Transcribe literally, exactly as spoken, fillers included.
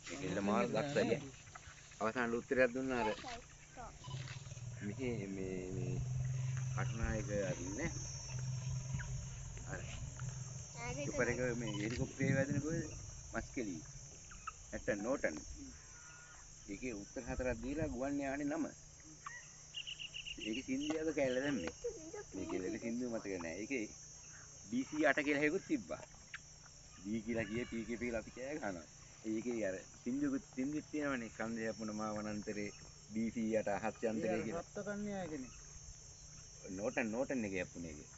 ඒකෙල්ල මාල් ගත්තයි. අවසාන උත්තරයක් දුන්නා අර මෙහි මේ මේ කටුනායක අරින්නේ අර සුපර් එක මේ හෙලිකොප්ටරේ වැදෙන කොහෙද මස්කෙලි නැත්නම් නෝටන් ඒකේ උත්තර හතරක් දීලා ගුවන් යානේ නම ඒකේ සින්දියාද කැල්ල දැම්මේ මේකේ සින්දුව මතක නැහැ ඒකේ බී සී අට කියලා හේකුත් තිබ්බා බී කියලා කියේ පී කියලා කියලා අපි කෑ ගහනවා ඒකේ අර සින්දුවකුත් සින්දුවක් තියෙනවනේ කන්දේ අපුණ මා වනන්තරේ බී සී අට අහස් යන්ත්‍රය කියලා රත්ත කන්නේ ආයකනේ නෝටන් නෝටන් එකේ අපුණ එකේ